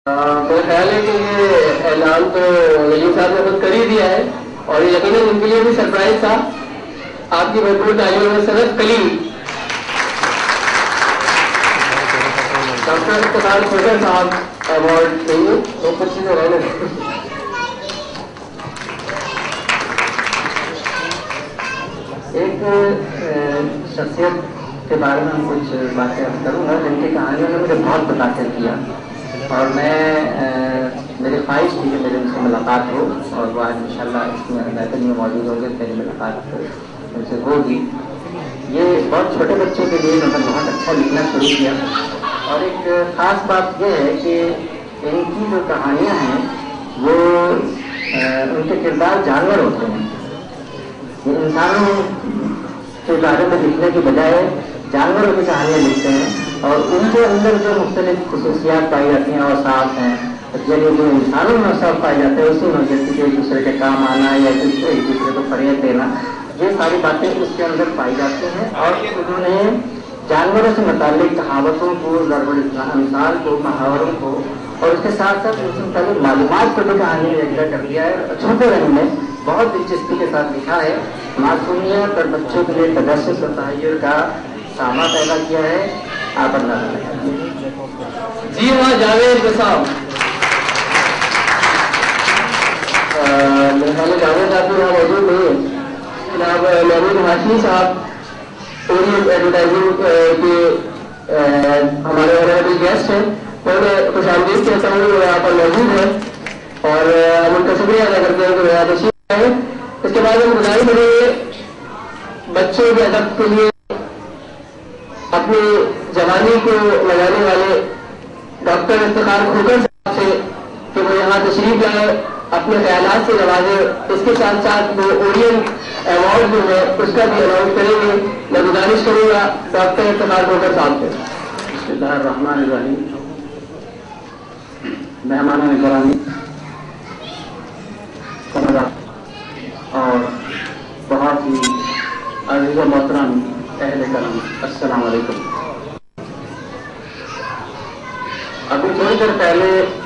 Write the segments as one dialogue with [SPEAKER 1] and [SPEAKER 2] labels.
[SPEAKER 1] میرا خیال ہے کہ یہ اعلان تو نجیم صاحب نے خود کر ہی دیا ہے اور یقیناً ان کے لیے بھی سرپرائز تھا. آپ کی بھرپور تعلیم میں صدف کلیم ڈاکٹر افتخار کھوکر صاحب ایوارڈ دیں گے. وہ کچھ چیزیں رہنے ایک شخصیت کے بارے میں ہم کچھ باتیں کروں گا جن کی کہانیوں نے مجھے بہت متاثر کیا اور میری خواہش تھی کہ میری ان سے ملاقات ہو اور وہ آج انشاءاللہ اس میں بہترین میں موجود ہو گئے. میری ملاقات ان سے ہوگی. یہ بہت چھوٹے بچوں کے لیے میں نے بہت اچھا لکھنا شروع کیا اور ایک خاص بات یہ ہے کہ ان کی جو کہانیاں ہیں وہ ان کے کردار جانور ہوتے ہیں. یہ انسانوں کے بارے میں لکھنے کی بجائے جانوروں کی کہانیاں لکھتے ہیں اور ان کے اندر جو مختلف خصوصیات پائی جاتی ہیں اوصاف ہیں یعنی جو انسانوں میں اوصاف پائے جاتے ہیں اسی میں جیسے کہ ایک دوسرے کے کام آنا یا ایک دوسرے کو فریب دینا یہ ساری باتیں اس کے اندر پائی جاتی ہیں. اور انہوں نے جانوروں سے متعلق کہاوتوں کو ضرب الامثال کو محاوروں کو اور اس کے ساتھ ساتھ اس سے متعلق معلومات کو بھی کہانی اجرا کر دیا ہے. چھوٹے رنگ میں بہت دلچسپی کے ساتھ لکھا ہے. معصومیت اور بچوں کے لیے تجسس و تحیر کا سامنا پیدا کیا ہے. آپ اندازہ لگائیے. جی ہاں جاوید صاحب میرے خیال جاوید صاحب بھی وہاں موجود نہیں ہے. جناب محمود ہاشمی صاحب اورینٹ ایڈورٹائزنگ کے ہمارے آنریبل گیسٹ ہیں. میں خوش آمدید کہتا ہوں وہ یہاں پر موجود ہے اور ہم ان کا شکریہ ادا کرتے ہیں کہ وہ یہاں تشریف آئے. اس کے بعد ہم گزارش کریں گے بچوں کے ادب کے لیے اپنی جوانی کو لگانے والے ڈاکٹر افتخار کھوکر صاحب سے کہ وہ یہاں تشریف لائے اپنے خیالات سے نوازے. اس کے ساتھ ساتھ وہ اورینٹ ایوارڈ جو ہے اس کا بھی اناؤنس کریں گے. میں گزارش کروں گا ڈاکٹر افتخار کھوکر صاحب سے.
[SPEAKER 2] بسم اللہ الرحمن الرحیم. مہمانان گرامی اور بہت ہی عزیز و محترم اہل کرم السلام علیکم. ابھی تھوڑی دیر پہلے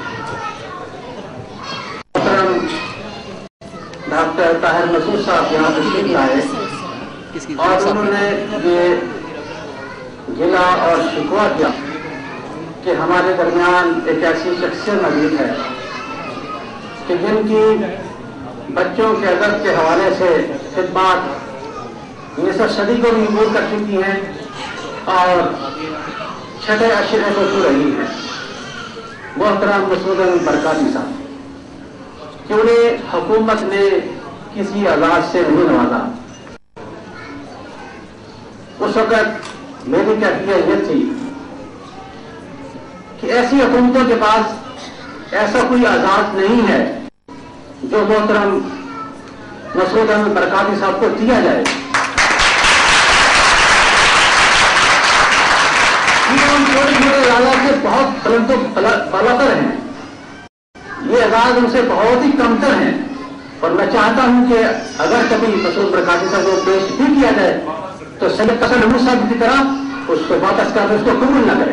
[SPEAKER 2] محترم ڈاکٹر طاہر مسعود صاحب یہاں تشریف لائے اور انہوں نے یہ گلہ اور شکوہ کیا کہ ہمارے درمیان ایک ایسی شخصیت موجود ہے کہ جن کی بچوں کے ادب کے حوالے سے خدمات 19 صدی کو بھی عبور کر چکی ہیں اور چھٹے اشرے کو چھو رہی ہیں. محترم مسعود برکاتی صاحب کہ انہیں حکومت نے کسی اعزاز سے نہیں نوازا. اس وقت میری کیفیت یہ تھی کہ ایسی حکومتوں کے پاس ایسا کوئی اعزاز نہیں ہے جو محترم مسعود احمد برکاتی صاحب کو دیا جائے. ہم چھوٹے چھوٹے اعزاز سے بہت بلند و بالاتر ہیں. یہ اعزاز ان سے بہت ہی کمتر ہیں اور میں چاہتا ہوں کہ اگر کبھی مسعود برکاتی صاحب کو پیش بھی کیا جائے تو سید حسن محمود صاحب کی طرح اس کو واپس کر اس کو قبول نہ کریں.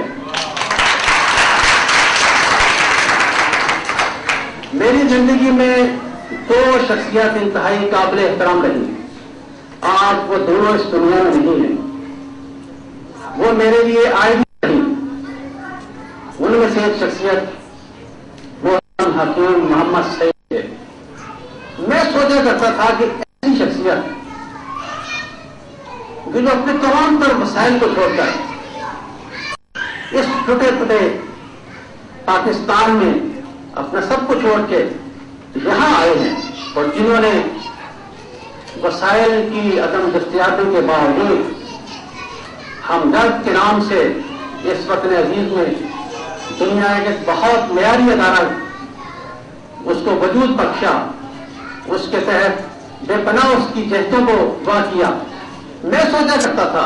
[SPEAKER 2] میری زندگی میں دو شخصیات انتہائی قابل احترام رہی. آج وہ دونوں اس دنیا میں نہیں ہیں. وہ میرے لیے آئے بھی نہیں. ان میں سے ایک شخصیت وہ حکیم محمد سعید ہے. میں سوچا کرتا تھا کہ ایسی شخصیت جو اپنے تمام تر مسائل کو چھوڑ کر اس ٹوٹے پھوٹے پاکستان میں اپنا سب کو چھوڑ کے یہاں آئے ہیں اور جنہوں نے وسائل کی عدم دستیابی کے باوجود ہمدرد کے نام سے اس وطن عزیز میں دنیا کے ایک بہت معیاری ادارہ اس کو وجود بخشا. اس کے تحت بے پناہ اس کی جہتوں کو وا کیا. میں سوچا کرتا تھا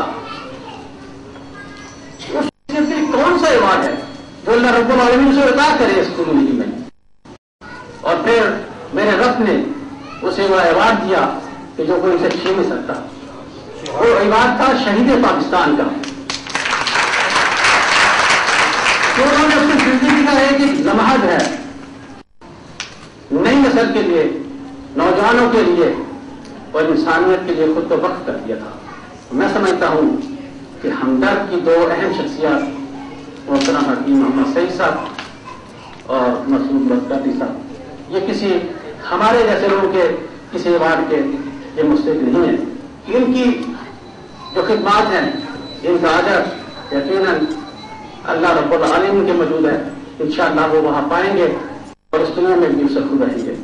[SPEAKER 2] اس کے لیے کون سا ایوارڈ ہے جو اللہ رب العالمین سے عطا کرے اس زندگی میں. اور پھر میرے رب نے اسے وہ ایوارڈ دیا کہ جو کوئی اسے چھین نہیں سکتا. وہ ایوارڈ تھا شہید پاکستان کا. تو انہوں نے اپنی زندگی کا ایک ایک لمحہ جو ہے نئی نسل کے لیے، نوجوانوں کے لیے اور انسانیت کے لیے خود کو وقف کر دیا تھا. میں سمجھتا ہوں کہ ہمدرد کی دو اہم شخصیات محترم حکیم محمد سعید صاحب اور مسعود برکاتی صاحب، یہ کسی ہمارے جیسے لوگوں کے کسی ایوارڈ کے یہ مستحق نہیں ہیں. ان کی جو خدمات ہیں، ان کا اجر یقیناً اللہ رب العالمین کے موجود ہے. انشاءاللہ وہ وہاں پائیں گے اور اس دنیا میں بھی سرخو رہیں گے.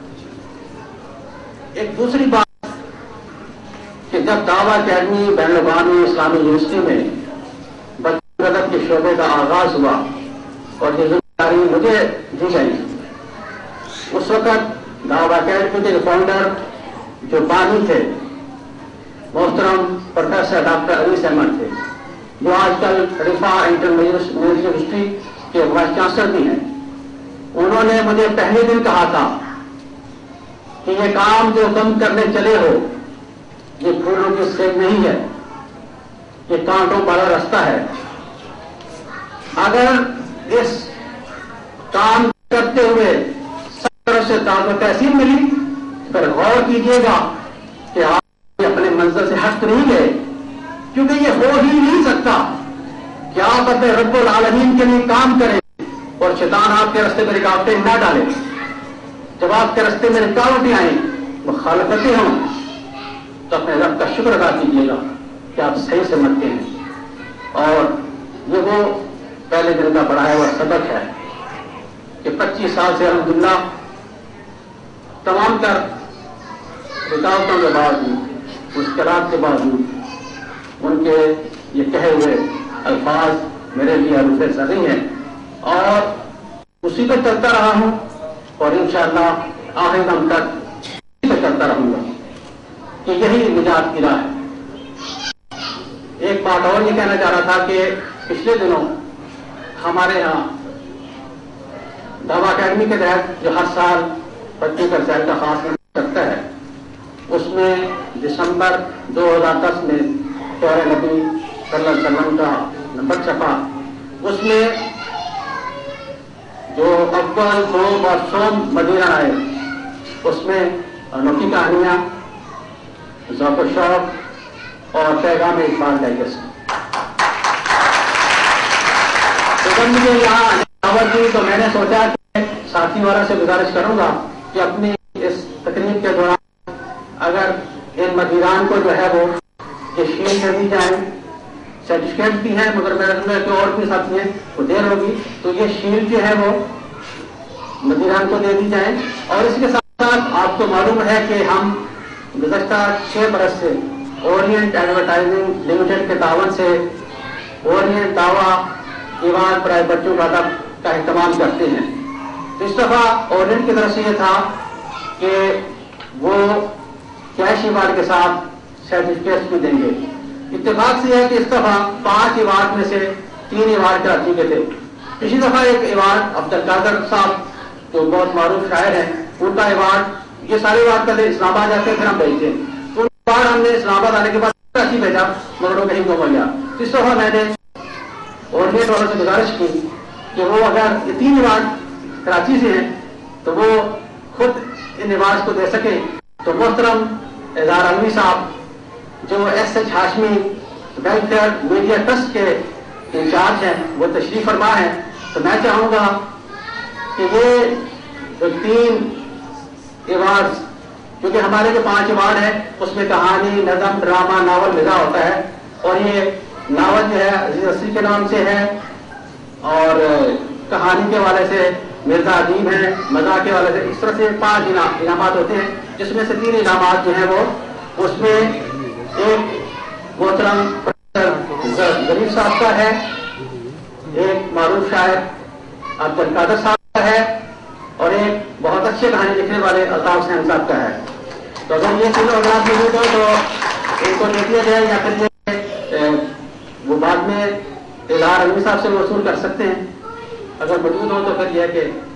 [SPEAKER 2] ایک دوسری بات کہ جب دعویٰ اکیڈمی بین الاقوامی اسلامی یونیورسٹی میں بچوں ادب کے شعبے کا آغاز ہوا اور یہ ذمہ داری مجھے دی گئی، اس وقت دعویٰ اکیڈمی کے فاؤنڈر جو بانی تھے محترم پروفیسر ڈاکٹر انیس احمد تھے، جو آج کل رفا انٹرمیڈیٹ یونیورسٹی کے وائس چانسلر بھی ہیں. انہوں نے مجھے پہلے دن کہا تھا کہ یہ کام جو تم کرنے چلے ہو یہ پھولوں کی سیب نہیں ہے، یہ کانٹوں والا راستہ ہے. اگر اس کام کرتے ہوئے سب طرف سے تعلق تحصیل ملی پھر غور کیجیے گا کہ آپ اپنے منزل سے ہٹ نہیں گئے، کیونکہ یہ ہو ہی نہیں سکتا کہ آپ اپنے رب العالمین کے لیے کام کریں اور شیطان آپ کے راستے میں رکاوٹیں نہ ڈالیں. جب آپ کے راستے میں رکاوٹیں آئیں، مخالفتیں ہوں، تو اپنے رب کا شکر ادا کیجیے گا کہ آپ صحیح سمجھتے ہیں. اور یہ وہ پہلے دن کا پڑھایا ہوا سبق ہے کہ 25 سال سے الحمدللہ تمام تر رکاوٹوں کے باوجود، مشکلات کے باوجود ان کے یہ کہے ہوئے الفاظ میرے لیے حروف سری ہیں اور اسی پہ چلتا رہا ہوں اور انشاءاللہ آخر دم تک اسی پہ چلتا رہوں گا کہ یہی نجات کی راہ ہے. ایک بات اور یہ کہنا چاہ رہا تھا کہ پچھلے دنوں ہمارے یہاں دعویٰ اکیڈمی کے تحت جو ہر سال بچوں کا رسائل کا خاص کرتا ہے، اس میں دسمبر 2010 میں پیارے نبی صلی اللہ علیہ وسلم کا نمبر چھپا. اس میں جو اول دوم اور سوم مدینہ آئے، اس میں انوکھی کہانیاں، ذوق و شوق اور پیغام اقبال ٹائگرس. تو جب مجھے یہاں دعوت دی تو میں نے سوچا کہ ساتھی والا سے گزارش کروں گا کہ اپنی اس تقریب کے دوران اگر ان مدیران کو جو ہے وہ یہ شیل کر دی جائیں، سرٹیفکیٹ بھی ہیں مگر میرے کے اور بھی ساتھی ہیں وہ دیر ہوگی، تو یہ شیل جو ہے وہ مدیران کو دے دی جائیں. اور اس کے ساتھ ساتھ آپ کو معلوم ہے کہ ہم گزشتہ 6 برس سے اورینٹ ایڈورٹائزنگ لمیٹڈ کے تعاون سے اورینٹ دعویٰ ایوارڈ برائے بچوں کا ادب کا اہتمام کرتے ہیں. تو اس دفعہ اورینٹ کی طرف سے یہ تھا کہ وہ کیش ایوارڈ کے ساتھ سرٹیفکیٹس بھی دیں گے. اتفاق سے ہے کہ اس دفعہ 5 ایوارڈ میں سے 3 ایوارڈ کراچی کے تھے. پچھلی دفعہ ایک ایوارڈ عبد القادر صاحب جو بہت معروف شاعر ہیں، ان کا ایوارڈ، یہ سارے ایوارڈ پہلے اسلام آباد جاتے ہیں پھر ہم بھیجتے ہیں، تو ایوارڈ ہم نے اسلام آباد آنے کے بعد کراچی بھیجا مگر وہ کہیں گم ہو گیا. اس دفعہ میں نے اورینٹ والوں سے گزارش کی کہ وہ اگر یہ 3 ایوارڈ کراچی سے ہیں تو وہ خود ان ایوارڈ کو دے سکیں. تو محترم اظہار علوی صاحب جو S H Hashmi welfare media trust کے انچارج ہیں، وہ تشریف فرما ہیں. تو میں چاہوں گا کہ یہ جو 3 ایوارڈ، کیونکہ ہمارے جو 5 ایوارڈ ہیں اس میں کہانی، نظم، ڈرامہ، ناول مزاح ہوتا ہے، اور یہ ناول جو ہے عزیز اصلی کے نام سے ہے اور کہانی کے حوالے سے مرزا ادیب ہیں، مزاح کے حوالے سے، اس طرح سے 5 انعامات ہوتے ہیں، جس میں سے 3 انعامات جو ہیں وہ اس میں ایک محترم غریب صاحب کا ہے، ایک معروف شاعر عبد القادر صاحب کا ہے اور ایک بہت اچھے کہانی لکھنے والے الطاف حسین صاحب کا ہے. تو اگر یہ تینوں حضرات موجود ہو تو ان کو دے دیا جائے یا پھر وہ بعد میں اظہار علوی صاحب سے وصول کر سکتے ہیں. اگر موجود ہو تو پھر یہ کہ